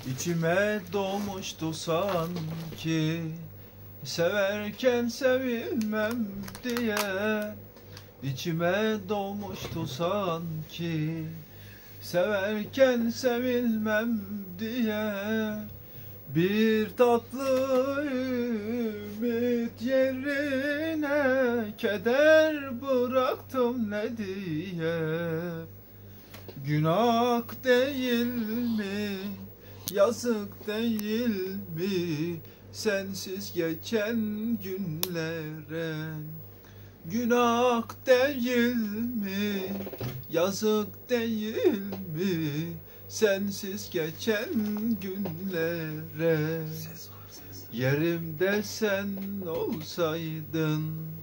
İçime doğmuştu sanki, severken sevilmem diye. İçime doğmuştu sanki, severken sevilmem diye. Bir tatlı ümit yerine keder bıraktım ne diye. Günah değil mi, yazık değil mi sensiz geçen günlere? Günah değil mi, yazık değil mi sensiz geçen günlere? Yerimde sen olsaydın,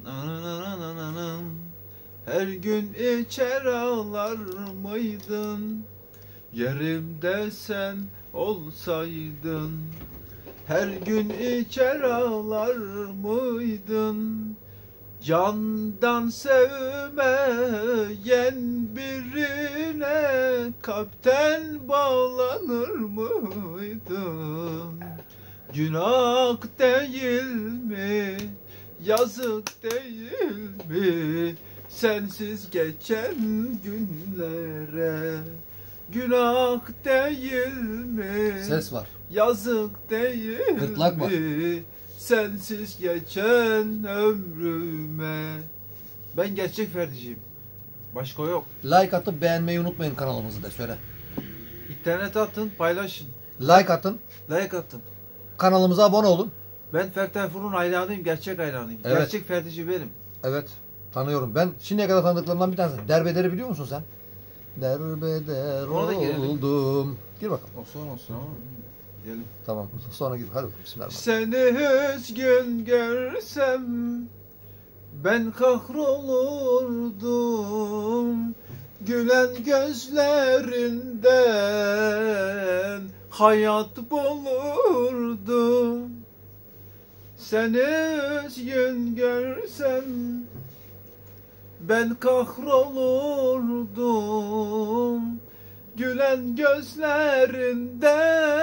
her gün içer ağlar mıydın? Yerimde sen olsaydın, her gün içer ağlar mıydın? Candan sevmeyen birine kalpten bağlanır mıydın? Günah değil mi, yazık değil mi sensiz geçen günlere? Günah değil mi? Ses var. Yazık değil Gırtlak var. mi sensiz geçen ömrüme? Ben gerçek Ferdi'ciyim. Başka yok. Like atıp beğenmeyi unutmayın kanalımızı da söyle. İnternete atın, paylaşın. Like atın. Like atın. Kanalımıza abone olun. Ben Ferdi Tayfur'un hayranıyım, gerçek hayranıyım. Evet. Gerçek Ferdici benim. Evet. Tanıyorum. Ben şimdiye kadar tanıdıklarımdan bir tanesi. Derbeder'i biliyor musun sen? Derbeder oldum. Gir bakalım. Olsun ama. Gidelim. Tamam. Sonra gir. Hadi bismillahirrahmanirrahim. Seni üzgün görsem ben kahrolurdum. Gülen gözlerinden hayat bulurdum. Seni üzgün görsem ben kahrolurdum. Gülen gözlerinde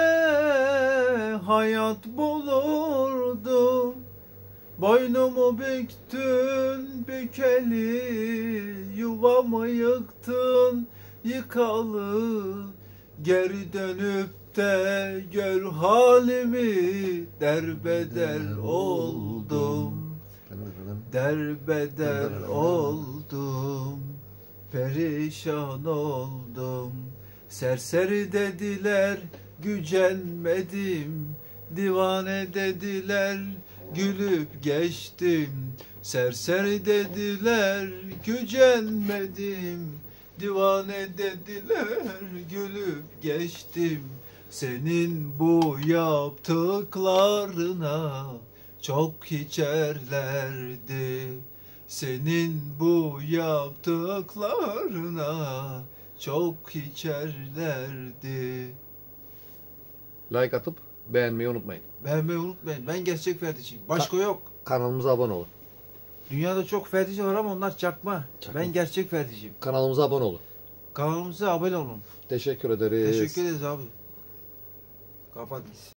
hayat bulurdum. Boynumu büktün bükeli, yuvamı yıktın yıkalı. Geri dönüp de gör halimi, derbeder oldum. Derbeder oldum, perişan oldum. Serseri dediler, gücenmedim. Divane dediler, gülüp geçtim. Serseri dediler, gücenmedim. Divane dediler, gülüp geçtim. Senin bu yaptıklarına çok içerlerdi. Senin bu yaptıklarına çok içerlerdi. Like atıp beğenmeyi unutmayın. Beğenmeyi unutmayın. Ben gerçek Ferdi'ciyim. Başka yok. Kanalımıza abone olun. Dünyada çok Ferdici var ama onlar çakma. Ben gerçek Ferdi'ciyim. Kanalımıza abone olun. Kanalımıza abone olun. Teşekkür ederiz. Teşekkür ederiz abi. Kapat gitsin.